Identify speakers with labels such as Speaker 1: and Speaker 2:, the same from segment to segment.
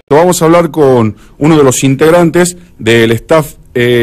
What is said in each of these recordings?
Speaker 1: Vamos a hablar con uno de los integrantes del staff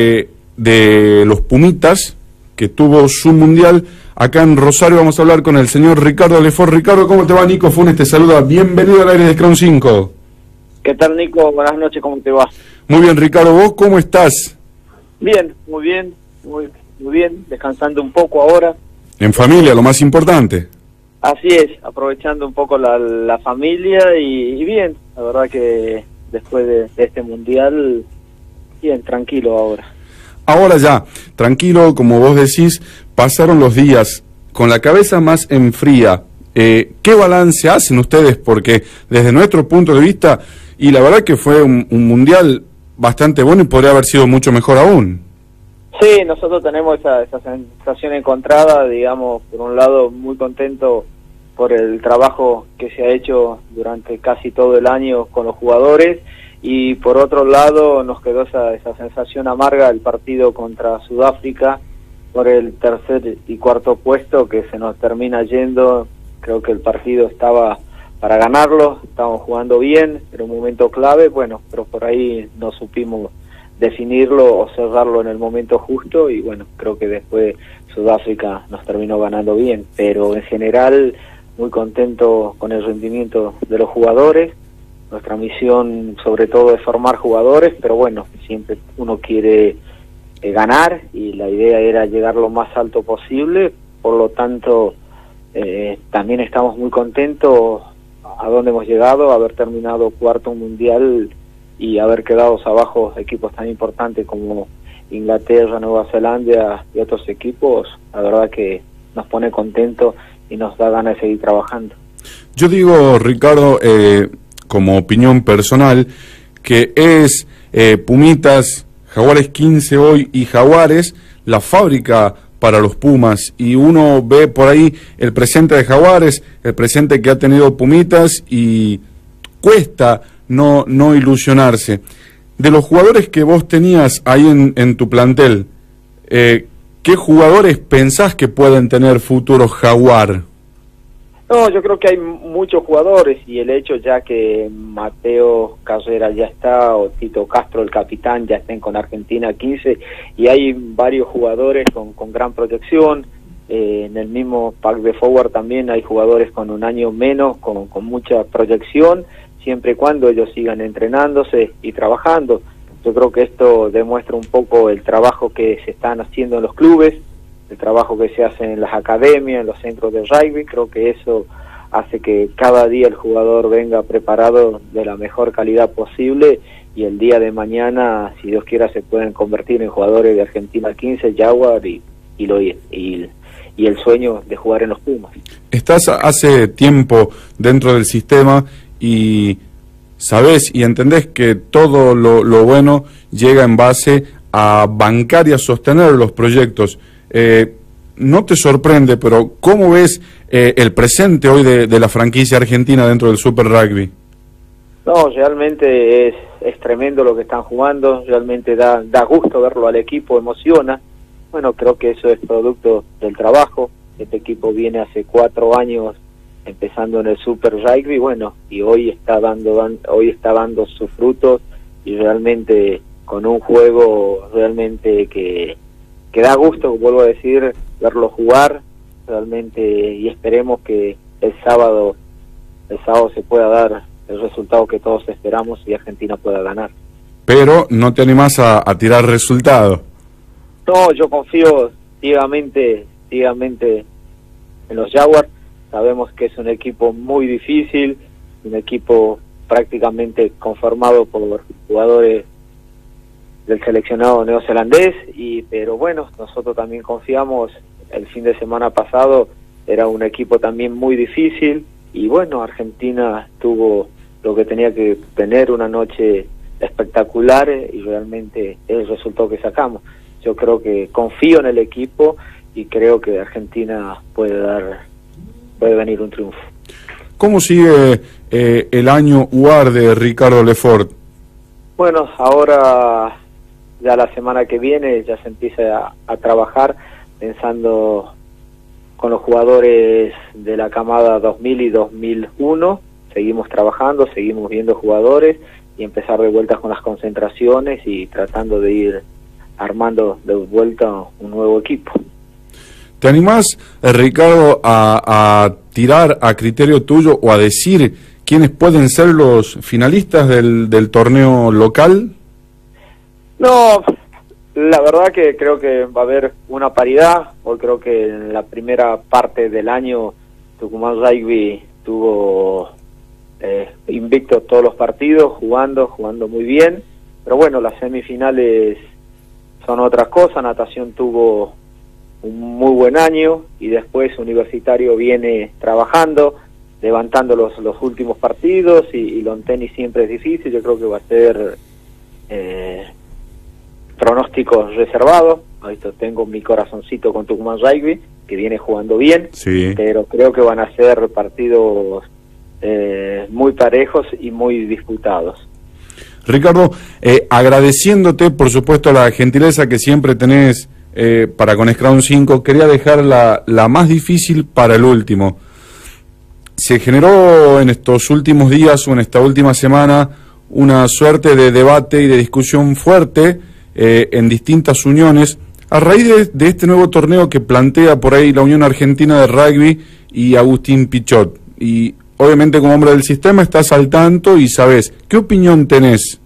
Speaker 1: de los Pumitas, que tuvo su mundial acá en Rosario. Vamos a hablar con el señor Ricardo Lefort. Ricardo, ¿cómo te va? Nico Funes te saluda. Bienvenido al aire de Crown 5.
Speaker 2: ¿Qué tal, Nico? Buenas noches, ¿cómo te va?
Speaker 1: Muy bien, Ricardo. ¿Vos cómo estás?
Speaker 2: Bien, muy bien, muy bien. Descansando un poco ahora.
Speaker 1: En familia, lo más importante.
Speaker 2: Así es, aprovechando un poco la familia y bien. La verdad que después de este mundial, bien, tranquilo ahora.
Speaker 1: Ahora ya, tranquilo, como vos decís, pasaron los días con la cabeza más en fría. ¿Qué balance hacen ustedes? Porque desde nuestro punto de vista, y la verdad que fue un mundial bastante bueno y podría haber sido mucho mejor aún.
Speaker 2: Sí, nosotros tenemos esa sensación encontrada, digamos, por un lado muy contento por el trabajo que se ha hecho durante casi todo el año con los jugadores, y por otro lado nos quedó esa sensación amarga del partido contra Sudáfrica por el tercer y cuarto puesto que se nos termina yendo. Creo que el partido estaba para ganarlo, estábamos jugando bien, era un momento clave, bueno, pero por ahí no supimos definirlo o cerrarlo en el momento justo, y bueno, creo que después Sudáfrica nos terminó ganando bien, pero en general muy contento con el rendimiento de los jugadores. Nuestra misión sobre todo es formar jugadores, pero bueno, siempre uno quiere ganar, y la idea era llegar lo más alto posible. Por lo tanto, también estamos muy contentos a dónde hemos llegado, haber terminado cuarto mundial y haber quedado abajo equipos tan importantes como Inglaterra, Nueva Zelanda y otros equipos. La verdad que nos pone contentos y nos da ganas de seguir trabajando.
Speaker 1: Yo digo, Ricardo, como opinión personal, que es Pumitas, Jaguares 15 hoy y Jaguares la fábrica para los Pumas, y uno ve por ahí el presente de Jaguares, el presente que ha tenido Pumitas, y cuesta no ilusionarse. De los jugadores que vos tenías ahí en tu plantel, ¿qué jugadores pensás que pueden tener futuro Jaguar?
Speaker 2: No, yo creo que hay muchos jugadores, y el hecho ya que Mateo Carrera ya está, o Tito Castro, el capitán, ya estén con Argentina 15, y hay varios jugadores con gran proyección. En el mismo pack de forward también hay jugadores con un año menos, con mucha proyección, siempre y cuando ellos sigan entrenándose y trabajando. Yo creo que esto demuestra un poco el trabajo que se están haciendo en los clubes, el trabajo que se hace en las academias, en los centros de rugby. Creo que eso hace que cada día el jugador venga preparado de la mejor calidad posible, y el día de mañana, si Dios quiera, se pueden convertir en jugadores de Argentina 15, Jaguar y el sueño de jugar en los Pumas.
Speaker 1: Estás hace tiempo dentro del sistema y sabés y entendés que todo lo bueno llega en base a bancar y a sostener los proyectos. No te sorprende, pero ¿cómo ves el presente hoy de la franquicia argentina dentro del Super Rugby?
Speaker 2: No, realmente es tremendo lo que están jugando, realmente da gusto verlo al equipo, emociona. Bueno, creo que eso es producto del trabajo. Este equipo viene hace 4 años empezando en el Super Rugby, bueno, y hoy está dando sus frutos, y realmente con un juego realmente que da gusto, vuelvo a decir, verlo jugar realmente, y esperemos que el sábado se pueda dar el resultado que todos esperamos y Argentina pueda ganar. Pero
Speaker 1: no te animás a tirar resultado.
Speaker 2: No, yo confío ciegamente en los Jaguars. Sabemos que es un equipo muy difícil, un equipo prácticamente conformado por jugadores del seleccionado neozelandés, pero bueno, nosotros también confiamos. El fin de semana pasado era un equipo también muy difícil, y bueno, Argentina tuvo lo que tenía que tener, una noche espectacular, y realmente es el resultado que sacamos. Yo creo que confío en el equipo y creo que Argentina puede venir un triunfo.
Speaker 1: ¿Cómo sigue el año UAR de Ricardo Lefort?
Speaker 2: Bueno, ahora ya la semana que viene ya se empieza a trabajar pensando con los jugadores de la camada 2000 y 2001. Seguimos trabajando, seguimos viendo jugadores, y empezar de vuelta con las concentraciones y tratando de ir armando de vuelta un nuevo equipo.
Speaker 1: ¿Te animás, Ricardo, a tirar a criterio tuyo o a decir quiénes pueden ser los finalistas del torneo local?
Speaker 2: No, la verdad que creo que va a haber una paridad. Hoy creo que en la primera parte del año Tucumán Rugby tuvo invicto todos los partidos, jugando muy bien, pero bueno, las semifinales son otras cosas. Natación tuvo un muy buen año y después Universitario viene trabajando, levantando los últimos partidos, y lawn tenis siempre es difícil. Yo creo que va a ser pronósticos reservados. Ahorita tengo mi corazoncito con Tucumán Rugby, que viene jugando bien,
Speaker 1: sí,
Speaker 2: pero creo que van a ser partidos muy parejos y muy disputados.
Speaker 1: Ricardo, agradeciéndote por supuesto la gentileza que siempre tenés para con Scrum 5, quería dejar la más difícil para el último. Se generó en estos últimos días o en esta última semana una suerte de debate y de discusión fuerte en distintas uniones a raíz de este nuevo torneo que plantea por ahí la Unión Argentina de Rugby y Agustín Pichot. Y obviamente como hombre del sistema estás al tanto y sabés. ¿Qué opinión tenés?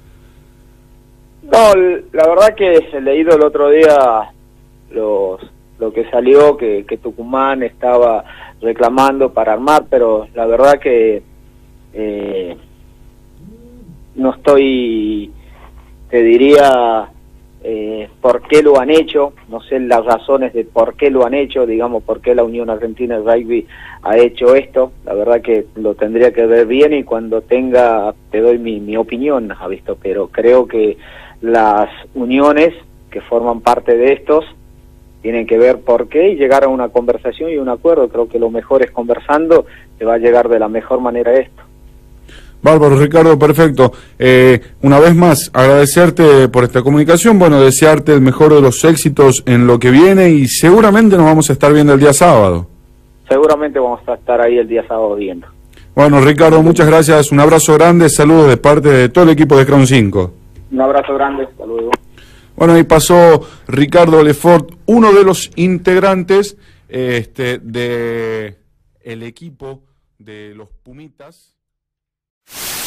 Speaker 2: No, la verdad que he leído el otro día lo que salió, que Tucumán estaba reclamando para armar, pero la verdad que no estoy, te diría, por qué lo han hecho. No sé las razones de por qué lo han hecho, digamos, por qué la Unión Argentina de Rugby ha hecho esto. La verdad que lo tendría que ver bien y cuando tenga te doy mi opinión, ¿ha visto? Pero creo que las uniones que forman parte de estos tienen que ver por qué y llegar a una conversación y un acuerdo. Creo que lo mejor es conversando, se va a llegar de la mejor manera a esto.
Speaker 1: Bárbaro, Ricardo, perfecto. Una vez más, agradecerte por esta comunicación, bueno, desearte el mejor de los éxitos en lo que viene y seguramente nos vamos a estar viendo el día sábado.
Speaker 2: Seguramente vamos a estar ahí el día sábado viendo.
Speaker 1: Bueno, Ricardo, muchas gracias, un abrazo grande, saludos de parte de todo el equipo de Scrum 5.
Speaker 2: Un abrazo grande, hasta luego.
Speaker 1: Bueno, ahí pasó Ricardo Lefort, uno de los integrantes de el equipo de los Pumitas.